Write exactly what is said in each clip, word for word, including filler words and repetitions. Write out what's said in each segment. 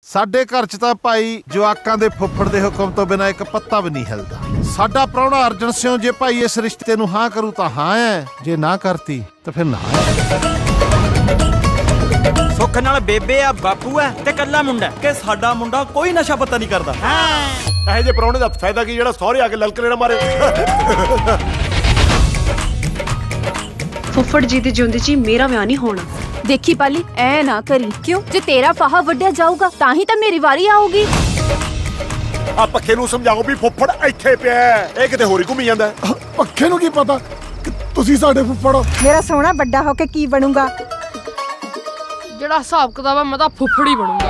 ਸਾਡੇ ਘਰ ਚ ਤਾਂ ਭਾਈ ਜਵਾਕਾਂ ਦੇ ਫੁੱਫੜ ਦੇ ਹੁਕਮ ਤੋਂ ਬਿਨਾਂ ਇੱਕ ਪੱਤਾ ਵੀ ਨਹੀਂ ਹਿਲਦਾ। ਸਾਡਾ ਪ੍ਰਾਹੁਣਾ ਅਰਜਨ ਸਿਉਂ ਜੇ ਭਾਈ ਇਸ ਰਿਸ਼ਤੇ ਨੂੰ ਹਾਂ ਕਰੂ ਤਾਂ ਹਾਂ ਹੈ, ਜੇ ਨਾ ਕਰਤੀ ਤਾਂ ਫਿਰ ਨਾ ਹੈ। ਸੁੱਖ ਨਾਲ ਬੇਬੇ ਆ, ਬਾਪੂ ਆ ਤੇ ਕੱਲਾ ਮੁੰਡਾ ਕਿ ਸਾਡਾ ਮੁੰਡਾ ਕੋਈ ਨਸ਼ਾ ਪੱਤਾ ਨਹੀਂ ਕਰਦਾ। ਹਾਂ ਇਹ ਜੇ ਪ੍ਰਾਹੁਣੇ ਦਾ ਫਾਇਦਾ ਕੀ ਜਿਹੜਾ ਸਹੁਰੇ ਆ ਕੇ ਲਲਕਰੇ ਨਾ ਮਾਰੇ। ਫੁੱਫੜ ਜੀ ਦੇ ਜਿਉਂਦੇ ਜੀ ਮੇਰਾ ਵਿਆਹ ਨਹੀਂ ਹੋਣਾ। देखी पाली ऐ ना करी, क्यों जो तेरा फाहा वड्या जाऊगा ताही तो मेरी वारी आऊगी। आ पक्खे नूं समझाओ भी फुੱਫੜ ਇੱਥੇ ਪਿਆ ਇਹ ਕਿਤੇ ਹੋਰੀ ਘੁੰਮੀ ਜਾਂਦਾ। ਪੱਖੇ ਨੂੰ ਕੀ ਪਤਾ ਕਿ ਤੁਸੀਂ ਸਾਡੇ ਫੁੱਫੜ ਹੋ। ਮੇਰਾ ਸੋਹਣਾ ਵੱਡਾ ਹੋ ਕੇ ਕੀ ਬਣੂਗਾ? ਜਿਹੜਾ ਹਿਸਾਬ ਕਿਤਾਬ ਹੈ ਮੈਂ ਤਾਂ ਫੁੱਫੜ ਹੀ ਬਣੂੰਗਾ।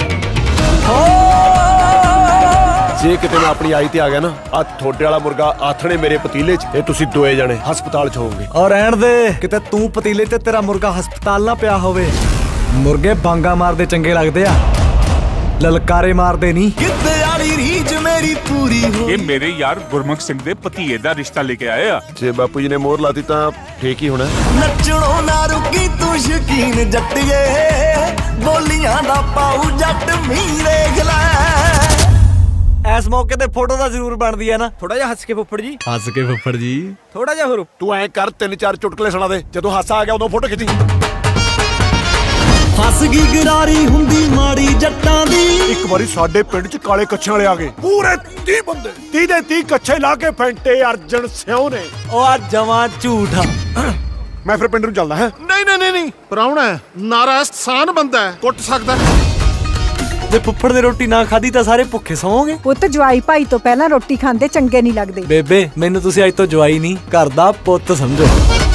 ਜੇ ਕਿਤੇ ਮੈਂ ਆਪਣੀ ਆਈ ਤੇ ਆ ਗਿਆ ਨਾ, ਆ ਥੋੜੇ ਵਾਲਾ ਮੁਰਗਾ ਆਥਣੇ ਮੇਰੇ ਪਤੀਲੇ 'ਚ, ਇਹ ਤੁਸੀਂ ਦੋਏ ਜਣੇ ਹਸਪਤਾਲ 'ਚ ਹੋਵੋਗੇ। ਔਰ ਰਹਿਣ ਦੇ ਕਿਤੇ ਤੂੰ ਪਤੀਲੇ ਤੇ ਤੇਰਾ ਮੁਰਗਾ ਹਸਪਤਾਲ ਨਾ ਪਿਆ ਹੋਵੇ। ਮੁਰਗੇ ਬਾਂਗਾ ਮਾਰਦੇ ਚੰਗੇ ਲੱਗਦੇ ਆ, ਲਲਕਾਰੇ ਮਾਰਦੇ ਨਹੀਂ। ਕਿੱਤੇ ਵਾਲੀ ਰੀਝ ਮੇਰੀ ਪੂਰੀ ਹੋ। ਇਹ ਮੇਰੇ ਯਾਰ ਗੁਰਮੁਖ ਸਿੰਘ ਦੇ ਭਤੀਏ ਦਾ ਰਿਸ਼ਤਾ ਲੈ ਕੇ ਆਏ ਆ। ਜੇ ਬਾਪੂ ਜੀ ਨੇ ਮੋਹਰ ਲਾਤੀ ਤਾਂ ਠੀਕ ਹੀ ਹੋਣਾ। ਨੱਚਣੋਂ ਨਾ ਰੁਕੀ ਤੂੰ ਸ਼ਕੀਨ ਜੱਟੀਏ, ਬੋਲੀਆਂ ਦਾ ਪਾਉ ਜੱਟ ਮੀਰੇ ਲੈ। ਇਸ ਮੌਕੇ ਤੇ ਫੋਟੋ ਤਾਂ ਜ਼ਰੂਰ ਬਣਦੀ ਹੈ ਨਾ। ਥੋੜਾ ਜਿਹਾ ਹੱਸ ਕੇ ਫੁੱਫੜ ਜੀ, ਹੱਸ ਕੇ ਫੁੱਫੜ ਜੀ ਥੋੜਾ ਜਿਹਾ ਹੋਰ। ਤੂੰ ਐ ਕਰ ਤਿੰਨ ਚਾਰ ਚੁਟਕਲੇ ਸੁਣਾ ਦੇ, ਜਦੋਂ ਹਾਸਾ ਆ ਗਿਆ ਉਦੋਂ ਫੋਟੋ ਖਿੱਚੀ। ਫਸ ਗਈ ਗਰਾਰੀ ਹੁੰਦੀ ਮਾੜੀ ਜੱਟਾਂ ਦੀ। ਇੱਕ ਵਾਰੀ ਸਾਡੇ ਪਿੰਡ 'ਚ ਕਾਲੇ ਕੱਛਿਆਂ ਵਾਲੇ ਆ ਗਏ, ਪੂਰੇ ਤੀਹ ਬੰਦੇ, ਤੀਹ ਦੇ ਤੀਹ ਕੱਛੇ ਲਾ ਕੇ ਫੈਂਟੇ ਅਰਜਨ ਸਿਉਂ ਨੇ। ਉਹ ਆ ਜਮਾਂ ਝੂਠ ਆ। ਮੈਂ ਫਿਰ ਪਿੰਡ ਨੂੰ ਚੱਲਦਾ ਹੈ। ਨਹੀਂ ਨਹੀਂ ਨਹੀਂ ਪ੍ਰਾਹੁਣਾ ਨਾਰਾਜ਼ਸਾਨ ਬੰਦਾ ਕੁੱਟ ਸਕਦਾ। ਜੇ ਫੁੱਫੜ ਦੇ ਰੋਟੀ ਨਾ ਖਾਦੀ ਤਾਂ ਸਾਰੇ ਭੁੱਖੇ ਸੌਂਗੇ। ਪੁੱਤ ਜਵਾਈ ਭਾਈ ਤੋਂ ਪਹਿਲਾਂ ਰੋਟੀ ਖਾਂਦੇ ਚੰਗੇ ਨਹੀਂ ਲੱਗਦੇ। ਬੇਬੇ ਮੈਨੂੰ ਤੁਸੀਂ ਅੱਜ ਤੋਂ ਜਵਾਈ ਨਹੀਂ, ਘਰ ਦਾ ਪੁੱਤ ਸਮਝੋ।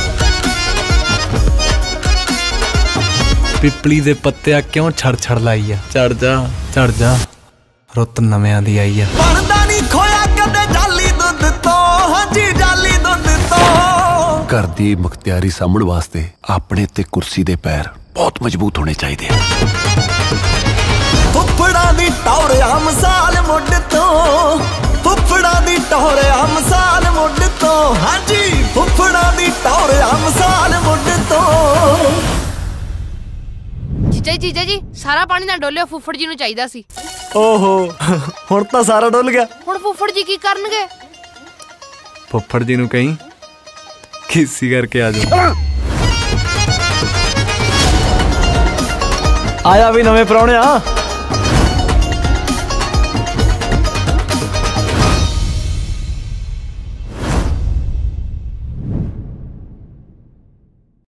ਪਿੱਪਲੀ ਦੇ ਪੱਤਿਆ ਕਿਉਂ ਛੜ ਛੜ ਲਾਈ ਆ। ਚੜ ਜਾ ਚੜ ਜਾ, ਰੁੱਤ ਨਵਿਆਂ ਦੀ ਆਈ ਆ। ਬਣਦਾ ਨਹੀਂ ਖੋਇਆ ਕਦੇ ਜਾਲੀ ਦੁੱਧ ਤੋਂ, ਹਾਂਜੀ ਜਾਲੀ ਦੁੱਧ ਤੋਂ। ਘਰ ਦੀ ਮੁਖਤਿਆਰੀ ਸਾਂਭਣ ਵਾਸਤੇ ਆਪਣੇ ਤੇ ਕੁਰਸੀ ਦੇ ਪੈਰ ਬਹੁਤ ਮਜ਼ਬੂਤ ਹੋਣੇ ਚਾਹੀਦੇ ਆ। ਫੁੱਫੜਾਂ ਦੀ ਟੌਰਿਆ ਮਸਾਲ ਮੁੱਢ ਤੋਂ, ਫੁੱਫੜਾਂ ਦੀ ਟੌਰਿਆ ਮਸਾਲ ਮੁੱਢ ਤੋਂ, ਹਾਂਜੀ ਫੁੱਫੜਾਂ ਦੀ ਟੌਰਿਆ ਮਸਾਲ ਮੁੱਢ ਤੋਂ। ਜੀਜਾ ਜੀ ਜੀਜਾ ਜੀ ਸਾਰਾ ਪਾਣੀ ਨਾ ਡੋਲਿਓ, ਫੁੱਫੜ ਜੀ ਨੂੰ ਚਾਹੀਦਾ ਸੀ। ਓਹੋ ਹੁਣ ਤਾਂ ਸਾਰਾ ਡੁੱਲ ਗਿਆ। ਹੁਣ ਫੁੱਫੜ ਜੀ ਕੀ ਕਰਨਗੇ? ਫੁੱਫੜ ਜੀ ਨੂੰ ਕਹੀਂ ਖੀਸੀ ਕਰਕੇ ਆ ਜਾਓ। ਆਇਆ ਵੀ ਨਵੇਂ ਪ੍ਰਾਹੁਣੇ ਆ।